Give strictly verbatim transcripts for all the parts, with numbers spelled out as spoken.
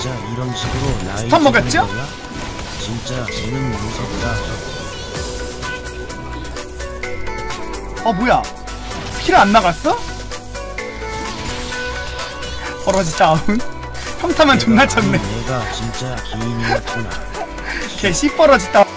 진짜 이런 식으로 나이 스턴 먹였죠? 거야? 진짜 쟤는 무섭다. 어 뭐야? 스킬 안 나갔어? 버러지 다운. 평타만 존나 쳤네. 내가 진짜 기인이었구나. 개 씨버러지 다운.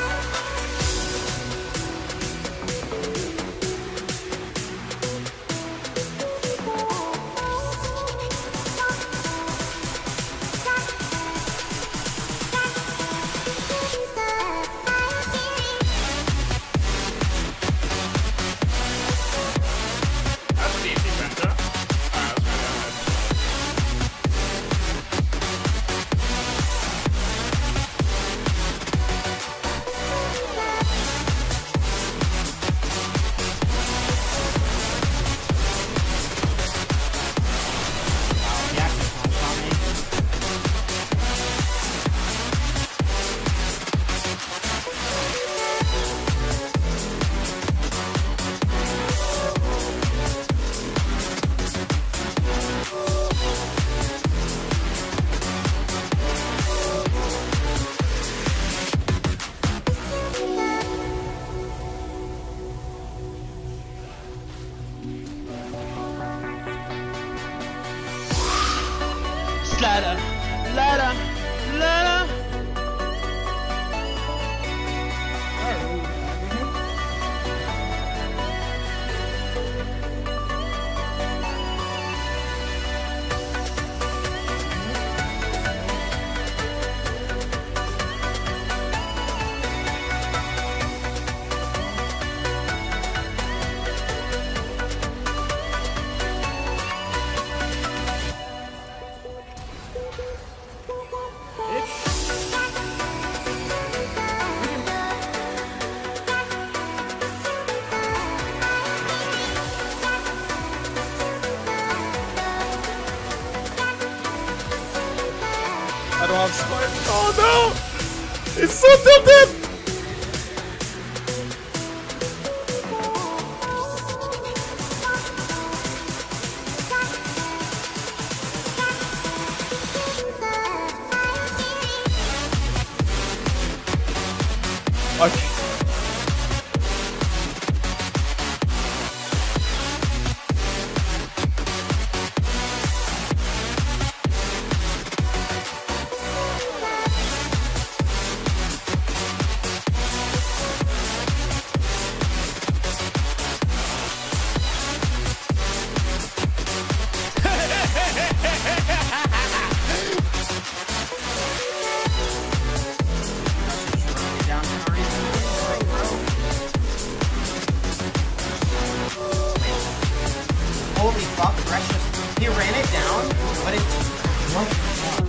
Ladder, ladder, ladder. I don't have spikes. Oh no! It's so tilted! Okay. Holy fuck, Precious. He ran it down, but it's... What the fuck?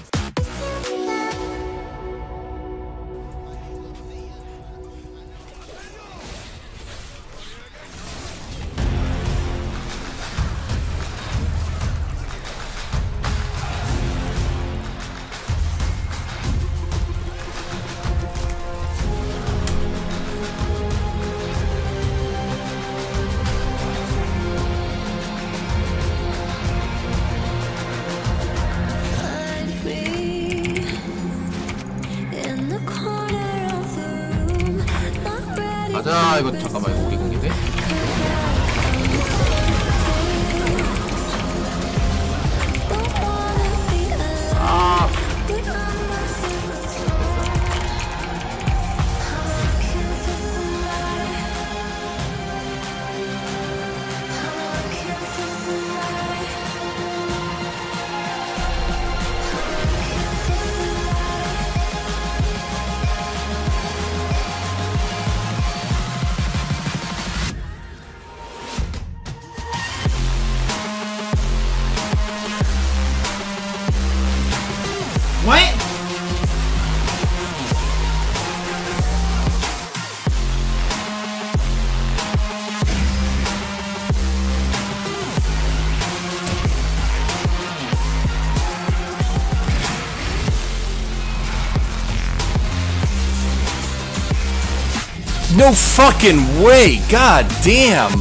가자. 이거 잠깐만, 이거 우리 공인데? 아. What? No fucking way! God damn!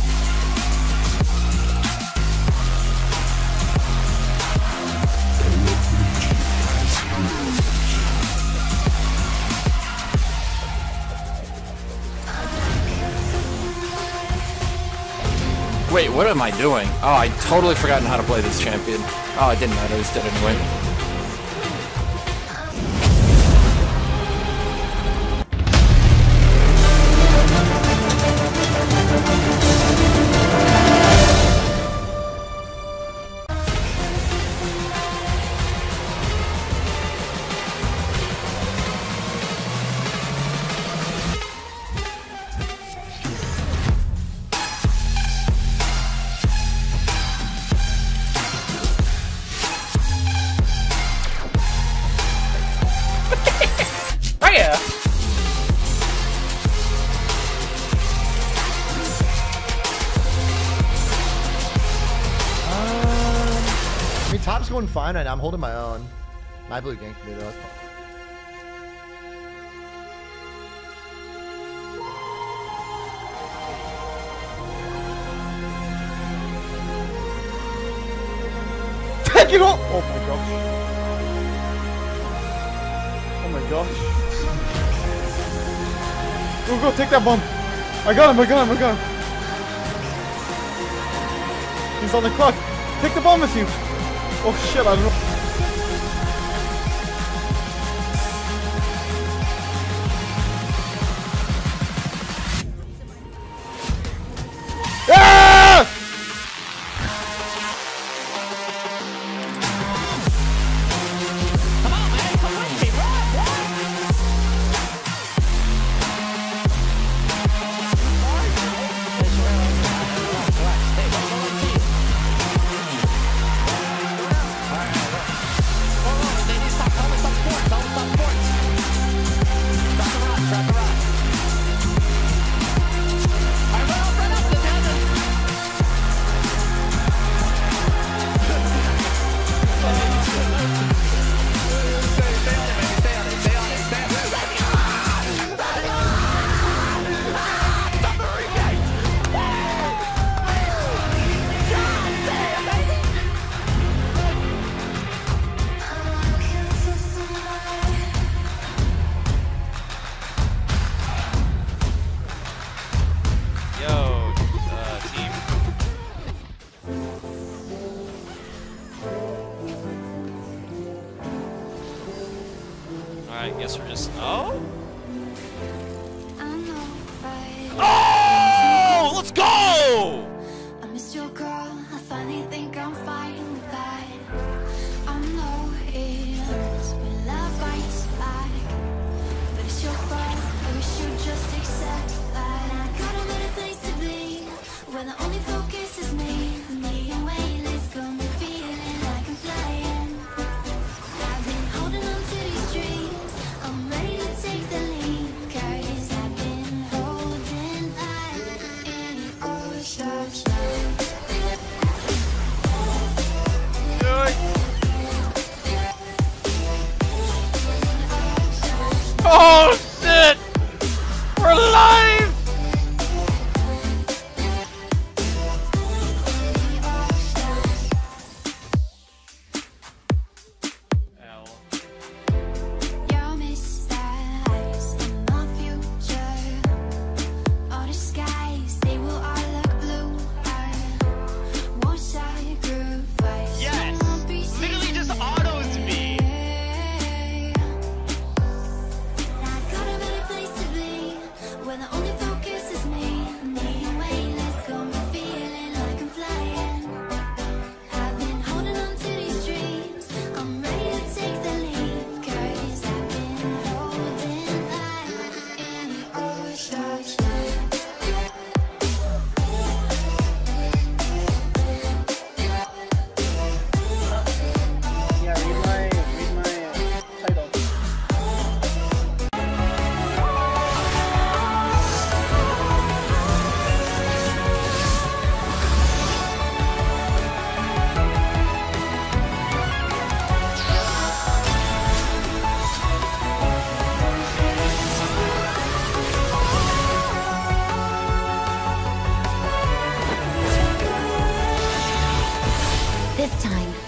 Wait, what am I doing? Oh, I totally forgotten how to play this champion. Oh, it didn't matter. I was dead anyway. Freya! I mean, top's going fine right now. I'm holding my own. My blue ganked me though. Take it off! Oh my gosh. Oh my gosh. Go, go, take that bomb. I got him, I got him, I got him. He's on the clock. Take the bomb with you. Oh shit, I don't know. Ah! I guess we're just. Oh? Oh! Oh! Let's go! I missed your girl. I finally think I'm fine with that. I know it's when love bites back, but it's your fault. I wish you'd just accept that. I got a better place to be, where the only focus is me. Me and weightless, got me feeling like I'm flying. I've been holding on to these dreams. I'm ready to take the lead, 'cause I've been holding on in all stars. Oh shit! We're alive! Your mistakes in my future, all the skies, they will all look blue. I won't sacrifice. Yes! Literally just autos me! I got a better place to be, where the only focus is me. Me and weightless, got me feeling like I'm flying. I've been holding on to these dreams. I'm ready to take the lead, 'cause I've been holding on in all stars. Yeah, read my, read my title. This time,